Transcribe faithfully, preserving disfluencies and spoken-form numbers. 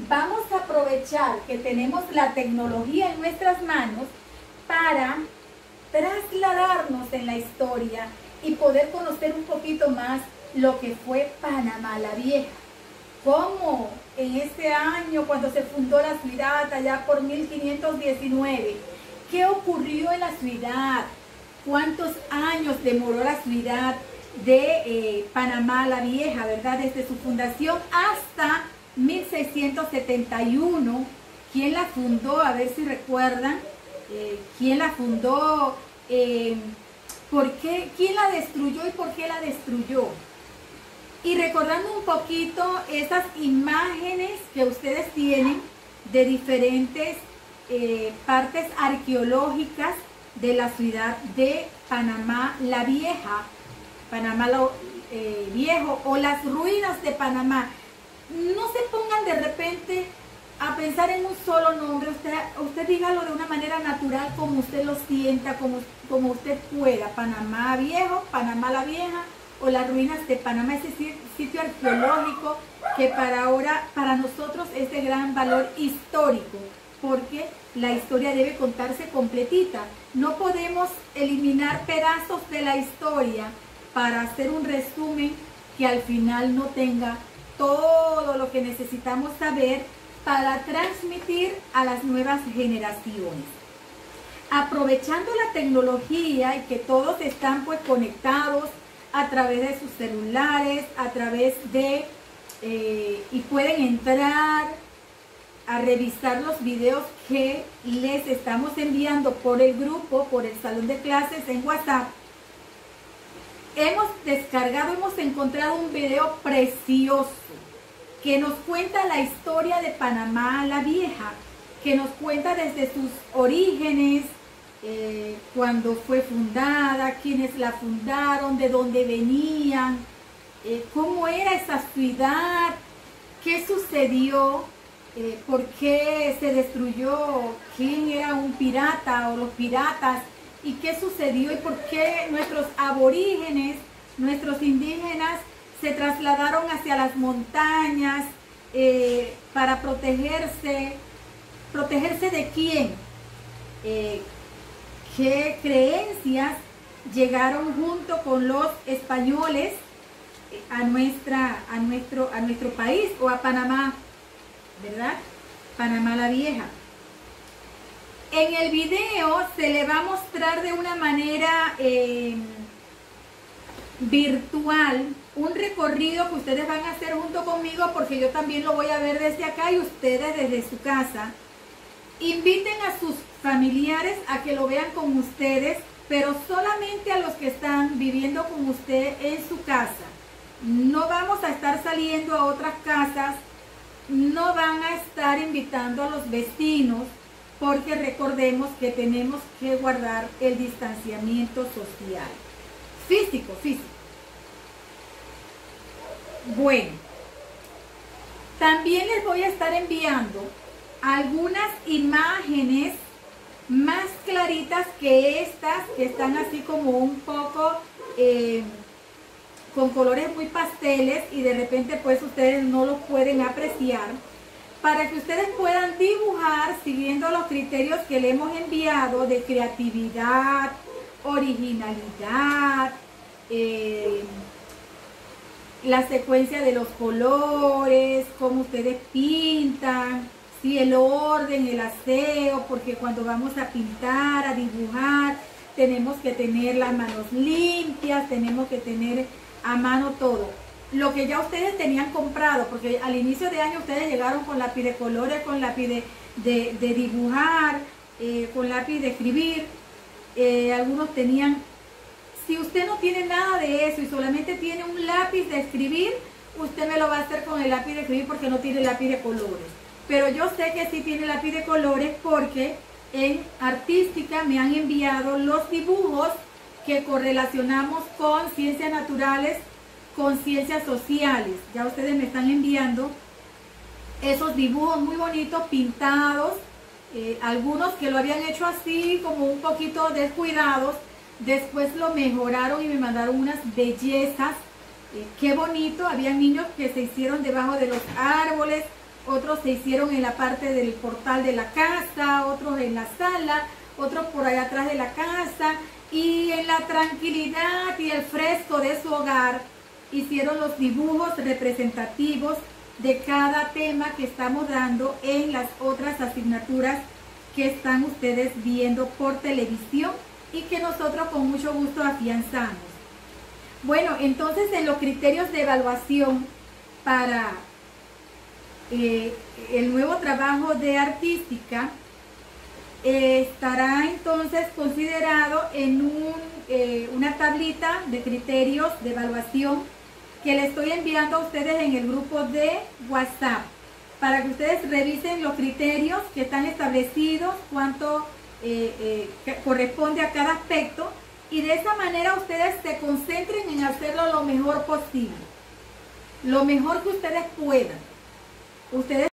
vamos a aprovechar que tenemos la tecnología en nuestras manos para trasladarnos en la historia y poder conocer un poquito más lo que fue Panamá la Vieja. Cómo en este año, cuando se fundó la ciudad, allá por mil quinientos diecinueve, ¿qué ocurrió en la ciudad? ¿Cuántos años demoró la ciudad de eh, Panamá la Vieja, verdad? Desde su fundación hasta mil seiscientos setenta y uno. ¿Quién la fundó? A ver si recuerdan. Eh, ¿Quién la fundó? Eh, ¿por qué? ¿Quién la destruyó y por qué la destruyó? Y recordando un poquito esas imágenes que ustedes tienen de diferentes eh, partes arqueológicas de la ciudad de Panamá la Vieja, Panamá lo, eh, Viejo, o las ruinas de Panamá. No se pongan de repente a pensar en un solo nombre, usted, usted dígalo de una manera natural, como usted lo sienta, como, como usted pueda. Panamá Viejo, Panamá la Vieja, o las ruinas de Panamá, ese sitio arqueológico que para ahora, para nosotros es de gran valor histórico, porque la historia debe contarse completita. No podemos eliminar pedazos de la historia para hacer un resumen que al final no tenga todo lo que necesitamos saber para transmitir a las nuevas generaciones. Aprovechando la tecnología y que todos están pues conectados a través de sus celulares, a través de, eh, y pueden entrar a revisar los videos que les estamos enviando por el grupo, por el salón de clases en WhatsApp. Hemos descargado, hemos encontrado un video precioso que nos cuenta la historia de Panamá la Vieja, que nos cuenta desde sus orígenes, eh, cuando fue fundada, quiénes la fundaron, de dónde venían, eh, cómo era esa ciudad, qué sucedió, eh, por qué se destruyó, quién era un pirata o los piratas, y qué sucedió y por qué nuestros aborígenes, nuestros indígenas, se trasladaron hacia las montañas eh, para protegerse. ¿Protegerse de quién? Eh, ¿Qué creencias llegaron junto con los españoles a, nuestra, a, nuestro, a nuestro país o a Panamá? ¿Verdad? Panamá la Vieja. En el video se le va a mostrar de una manera eh, virtual un recorrido que ustedes van a hacer junto conmigo, porque yo también lo voy a ver desde acá y ustedes desde su casa. Inviten a sus familiares a que lo vean con ustedes, pero solamente a los que están viviendo con usted en su casa. No vamos a estar saliendo a otras casas, no van a estar invitando a los vecinos, porque recordemos que tenemos que guardar el distanciamiento social, físico, físico. Bueno, también les voy a estar enviando algunas imágenes más claritas que estas, que están así como un poco eh, con colores muy pasteles y de repente pues ustedes no los pueden apreciar, para que ustedes puedan dibujar siguiendo los criterios que le hemos enviado de creatividad, originalidad, eh, la secuencia de los colores, cómo ustedes pintan, ¿sí? El orden, el aseo, porque cuando vamos a pintar, a dibujar, tenemos que tener las manos limpias, tenemos que tener a mano todo. Lo que ya ustedes tenían comprado, porque al inicio de año ustedes llegaron con lápiz de colores, con lápiz de, de, de dibujar, eh, con lápiz de escribir, eh, algunos tenían. Si usted no tiene nada de eso y solamente tiene un lápiz de escribir, usted me lo va a hacer con el lápiz de escribir porque no tiene lápiz de colores. Pero yo sé que sí tiene lápiz de colores porque en Artística me han enviado los dibujos que correlacionamos con ciencias naturales, con ciencias sociales. Ya ustedes me están enviando esos dibujos muy bonitos, pintados, eh, algunos que lo habían hecho así como un poquito descuidados, después lo mejoraron y me mandaron unas bellezas. Eh, qué bonito, había niños que se hicieron debajo de los árboles, otros se hicieron en la parte del portal de la casa, otros en la sala, otros por allá atrás de la casa, y en la tranquilidad y el fresco de su hogar hicieron los dibujos representativos de cada tema que estamos dando en las otras asignaturas que están ustedes viendo por televisión y que nosotros con mucho gusto afianzamos. Bueno, entonces en los criterios de evaluación para eh, el nuevo trabajo de artística, eh, estará entonces considerado en un, eh, una tablita de criterios de evaluación que le estoy enviando a ustedes en el grupo de WhatsApp, para que ustedes revisen los criterios que están establecidos, cuánto eh, eh, corresponde a cada aspecto, y de esa manera ustedes se concentren en hacerlo lo mejor posible, lo mejor que ustedes puedan. Ustedes